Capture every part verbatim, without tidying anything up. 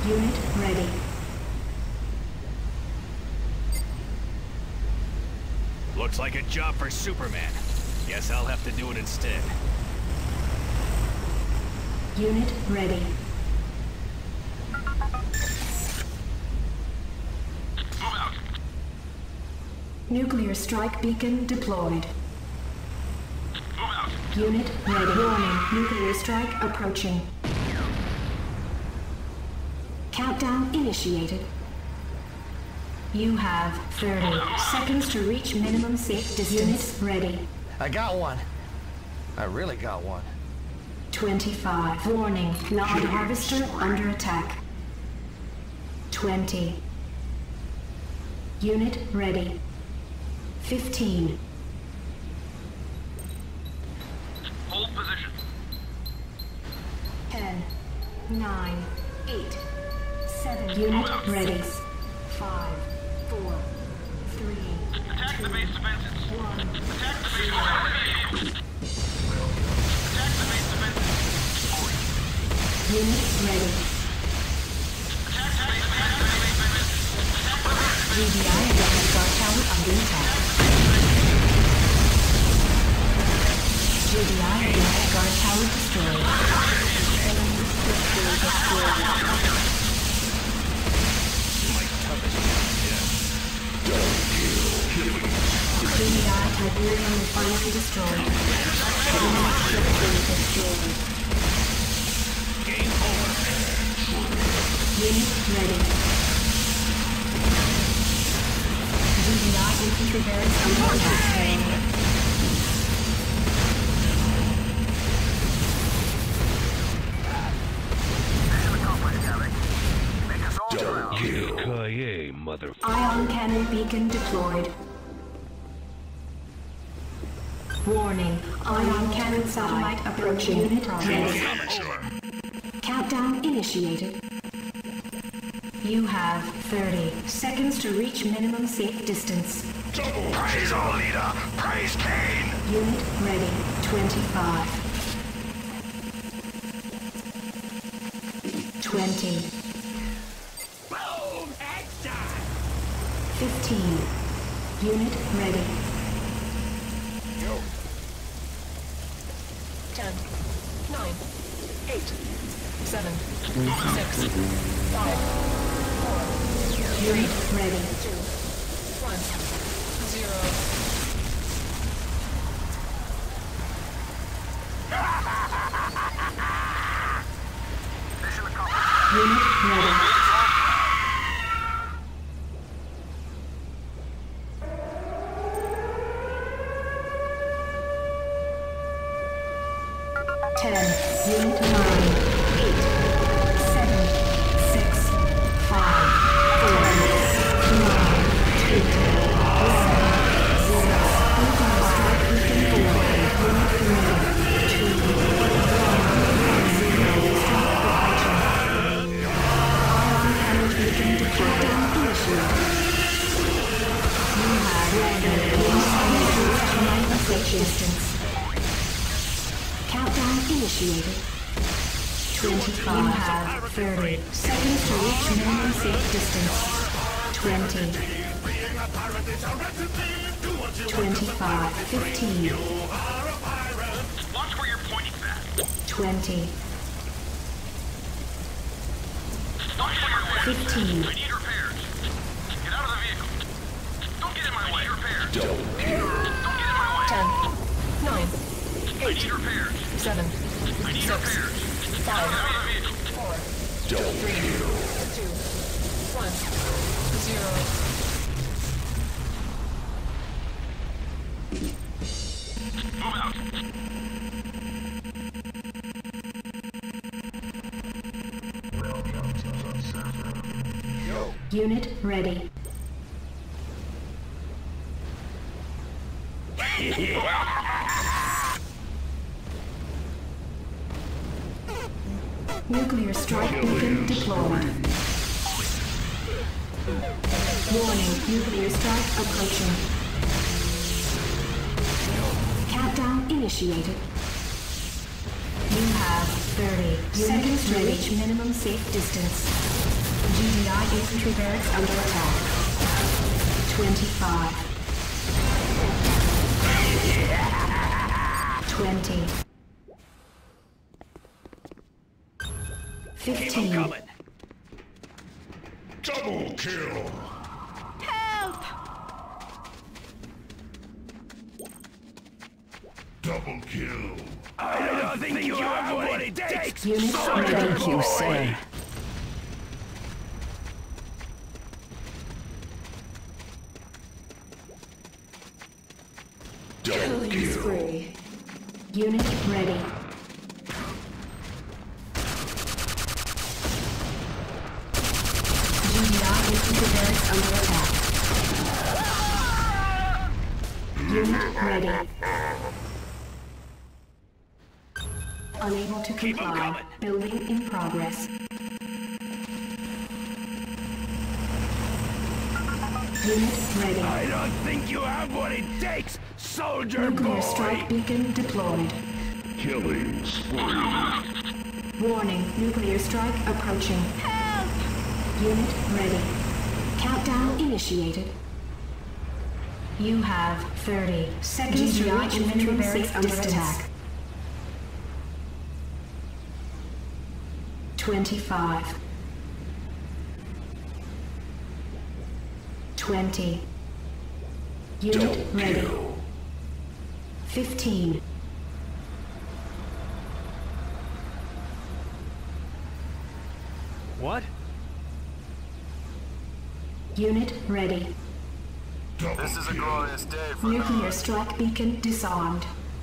Unit ready. Looks like a job for Superman. Guess I'll have to do it instead. Unit ready. Move out. Nuclear strike beacon deployed. Move out. Unit ready. Warning. Nuclear strike approaching. Countdown initiated. You have thirty seconds to reach minimum safe distance. Unit ready. I got one. I really got one. twenty-five. Warning. Nod harvester under attack. twenty. Unit ready. fifteen. Hold position. ten. nine. eight. seven. Unit ready. five. four. three. Attack the base defenses. one. Attack the base defenses. Attack the base defenses. Unit ready. Attack the base defenses. G D I Guard Tower under attack. G D I Guard Tower destroyed. Enemy structure destroyed. G D I Tiberium refinery destroyed. Enemy structure destroyed. Game over. Unit ready. G D I infantry barracks under attack. Yippee-ki-yay, mother... Ion cannon beacon deployed. Warning. Ion cannon satellite approaching. Unit ready. Countdown initiated. You have thirty seconds to reach minimum safe distance. Praise all leader. Praise Kane. Unit ready. twenty-five. twenty. Boom! Headshot! fifteen. Unit ready. Yo. ten, nine, eight, seven, six, five, four, Unit ready. two, one, zero. Unit ready. Ten, unit nine, eight, seven, six, five, four, nine, eight, seven, zero. Nuclear strike beacon deployed. Unit ready. Two, one, zero. Stop approaching. Ion cannon beacon deployed. Countdown initiated. You have ready. Minimum safe distance. Countdown initiated. twenty-five. You have thirty seconds to reach minimum safe distance. twenty. twenty-five. fifteen. Watch where you're pointing that. twenty. Don't get in my way. fifteen. I need repairs. Get out of the vehicle. Don't get in my way. I need repairs. Don't get in my way. ten, nine, I eight, need repairs. seven, I need six, repairs. five, Get out of the vehicle. four, three, two, one, zero. Move out. Unit ready. Nuclear strike beacon deployed. Warning, nuclear strike approaching. Countdown initiated. You have thirty seconds to reach minimum safe distance. G D I infantry barracks under attack. Twenty-five. Twenty. Fifteen. I'm coming. Double kill. Help! Double kill. I don't think you have what it takes. Unit ready. Thank you, sir. Double Killing kill. spree. Unit ready. G D I infantry barracks under attack. Unit ready. Unable to Keep 'em comply. coming. Building in progress. Unit ready. I don't think you have what it takes, soldier Nuclear boy. strike beacon deployed. Killing spree. Warning, nuclear strike approaching. Help! Unit ready. Countdown initiated. You have thirty seconds to reach infantry barracks under attack. Twenty-five. Twenty. Unit Double ready. kill. Fifteen. What? Unit ready. Double This is a kill. glorious day for Nuclear strike beacon disarmed.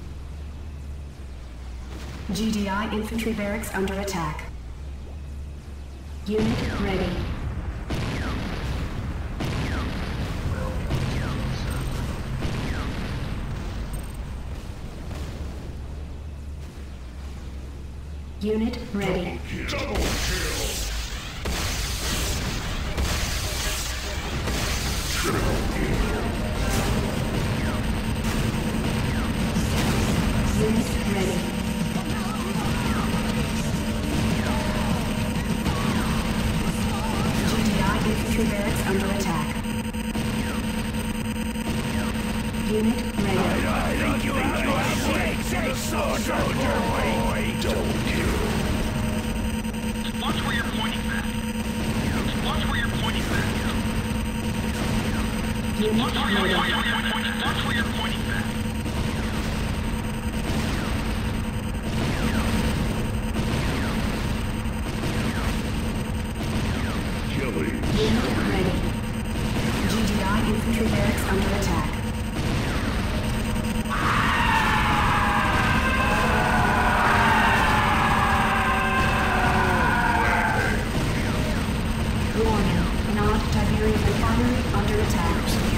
G D I infantry barracks under attack. Unit ready. Unit ready. Double kill. Unit ready. G D I infantry barracks under attack. Unit ready. I don't think you have what it takes, soldier boy. Double kill. Watch where you're pointing back. Watch where you're pointing back. Unit Watch where you're ready. pointing. Watch where you're pointing back. Killing. Unit ready. G D I infantry barracks under attack. Warning, North Tiberian refinery under attack.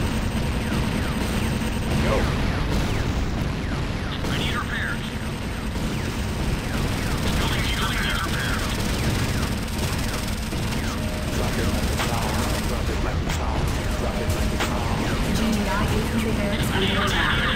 I need repairs. Building needs repairs. G D I infantry barracks under attack.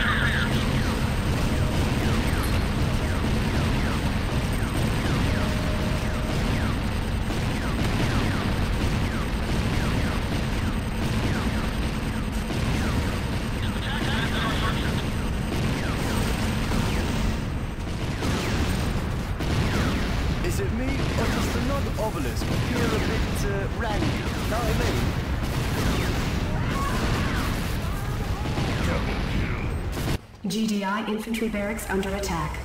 Is it me, or does the nod obelisk appear a bit uh, randy? Know what I mean? Double kill. G D I infantry barracks under attack.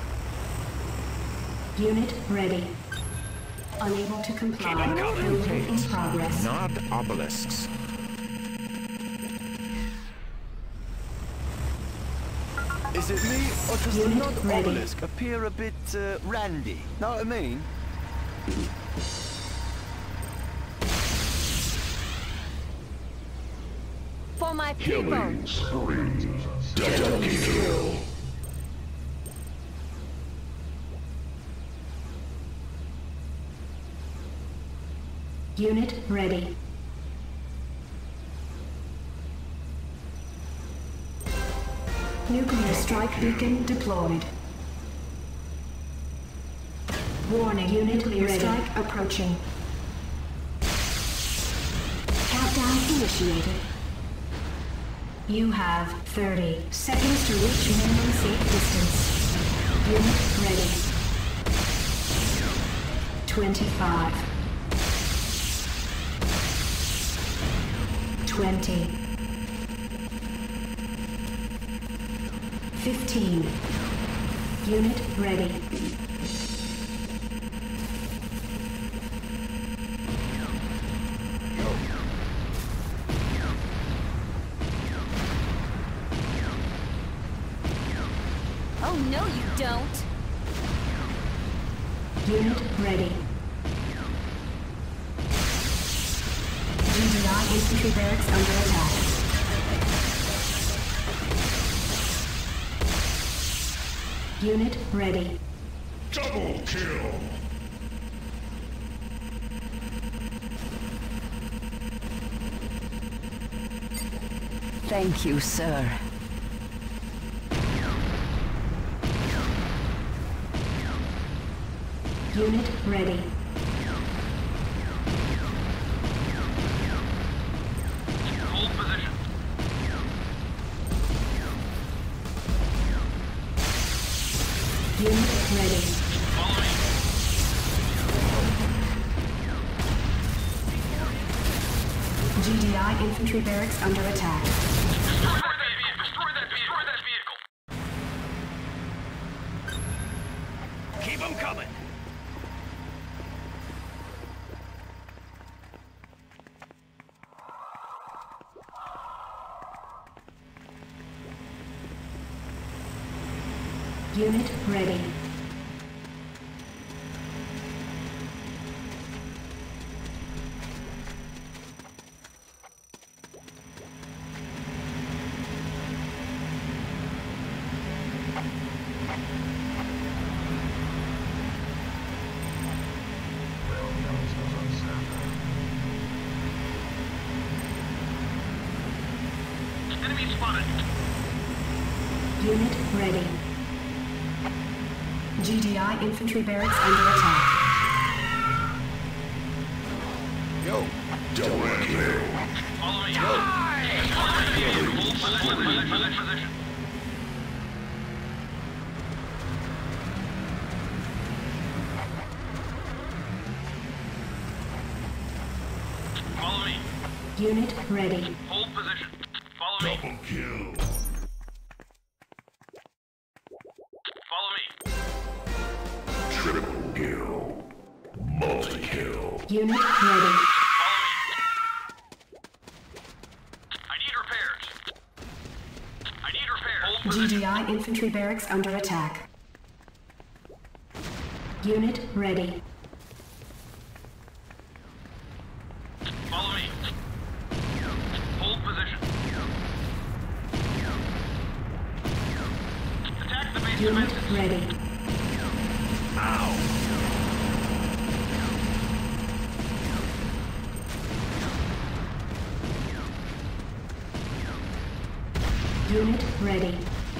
Unit ready. Unable to comply. Keep 'em coming. Building in progress. Not obelisks. Is it me, or does the Unit nod ready. obelisk appear a bit uh, randy? Know what I mean? For my people. Killing spree. Double kill. Unit ready. Nuclear strike beacon deployed. Warning, unit nuclear strike approaching. initiated. You have thirty seconds to reach minimum safe distance. Unit ready. twenty-five. twenty. fifteen. Unit ready. Oh no, you don't. Unit ready. G D I infantry barracks under attack. Unit ready. Double kill. Thank you, sir. Unit ready. Hold position. Unit ready. Follow me. G D I infantry barracks under attack. Destroy that vehicle. Destroy that vehicle. Destroy that vehicle. Keep them coming. Unit ready. Enemy spotted. Unit ready. G D I infantry barracks under attack. Yo. Double kill. Follow me. Follow me. Hold position. Position. Position. Follow me. Unit ready. Hold position. Follow me. Double kill. Follow me. Triple kill. Multi-kill. Unit ready. Follow me. I need repairs. I need repairs. Hold G position. D I infantry barracks under attack. Unit ready. Follow me. Hold position. Attack the base Unit defenses. ready. Ow! Unit ready.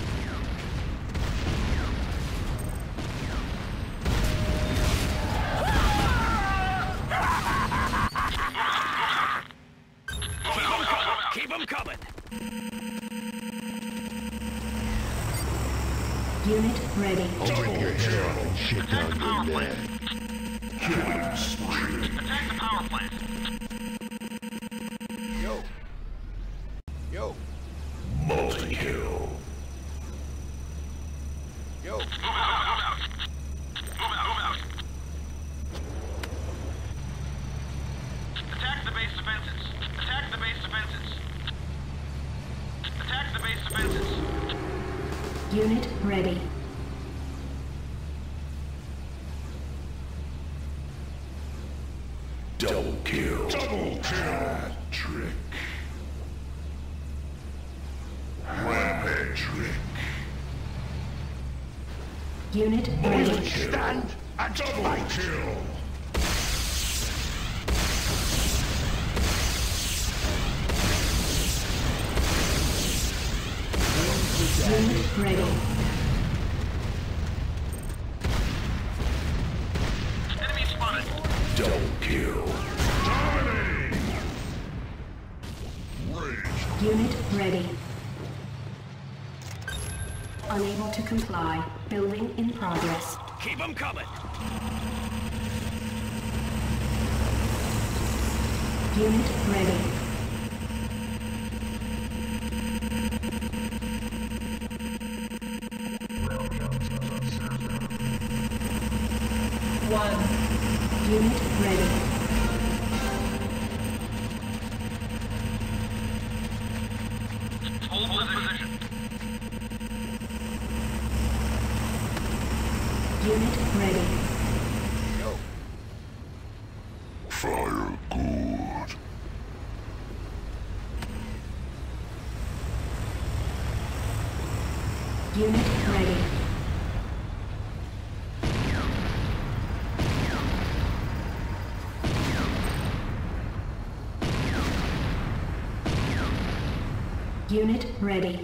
Keep them coming. Unit ready. Open your hell and shit Attack the down power your plant. neck. Killing spree. Attack the power plant. Yo. Yo. Multi-kill. Yo. Move out. Move out. Move out. Move out. Attack the base defenses. Attack the base defenses. Attack the base defenses. Unit ready. Double kill. Double kill. Trick. Rampage trick. Unit ready. Stand and double kill. Unit ready. Enemy spotted. Double kill. Dominating. ready. Unable to comply. Building in progress. Keep them coming. Unit ready. One. Unit ready. Hold position. Unit ready. Fire good. Unit ready. Unit ready.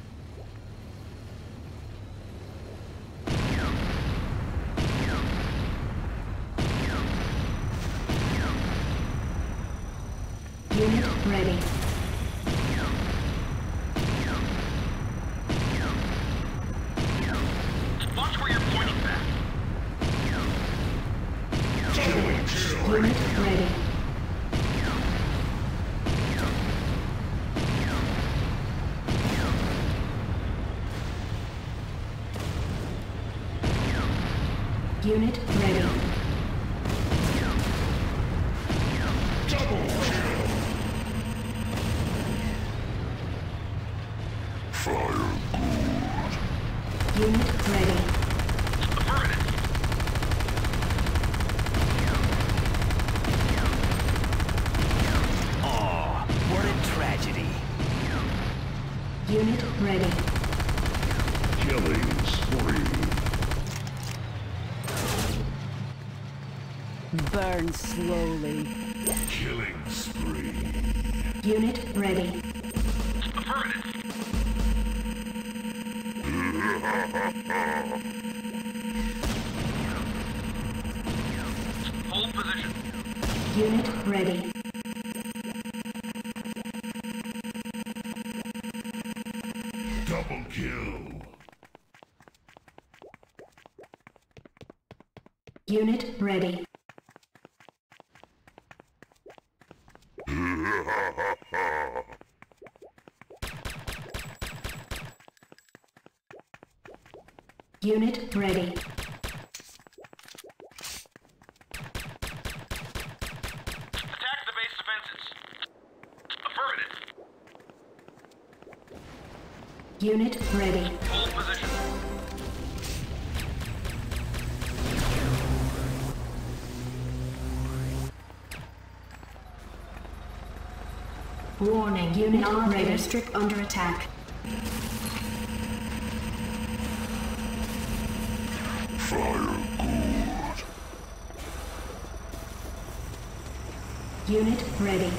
Unit ready. Watch where you're pointing back. Unit ready. Unit ready. Fire good. Unit ready. Aw, what a tragedy. Unit ready. Killing spree. Burn slowly. Killing spree. Unit ready. Hold position. Unit ready. Double kill. Unit ready. Unit ready. Attack the base defenses. Affirmative. Unit ready. Hold position. Warning, unit operator strip under attack. Fire good. Unit ready.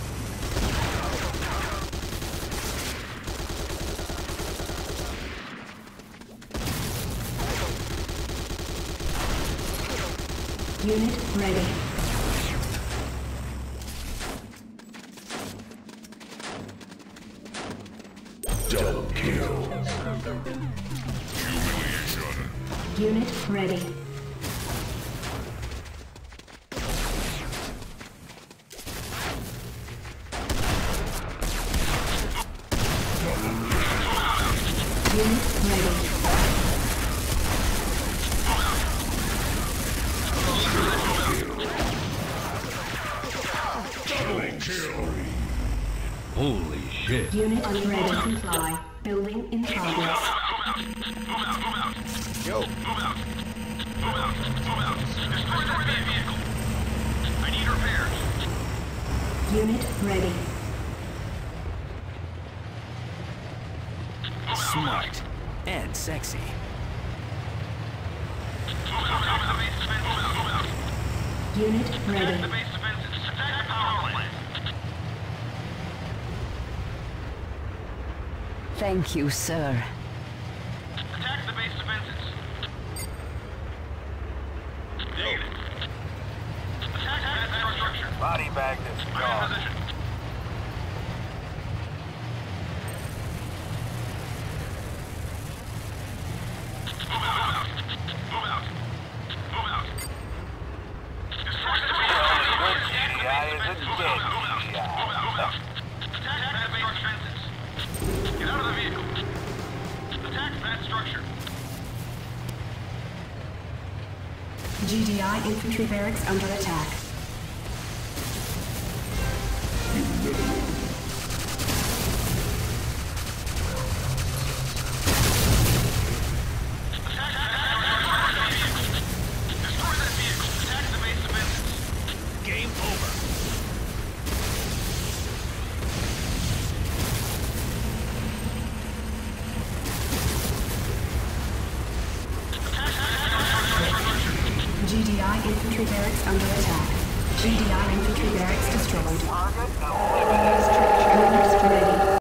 Unit ready. Double kill. Unit ready. Unit ready. Killing spree. Holy shit. Unit ready. Comply. Building in progress. Yo. Destroy that vehicle. I need repairs. Unit ready. Smart. And sexy. Unit Attack the ready. base defenses. Attack the power plant. Thank you, sir. Attack the base defenses. Negative. Attack that infrastructure. Body bag this I'm in dog. position. G D I infantry barracks under attack. Destroy that vehicle. Attack the base defenses. Game over. G D I infantry barracks under attack. G D I infantry barracks destroyed.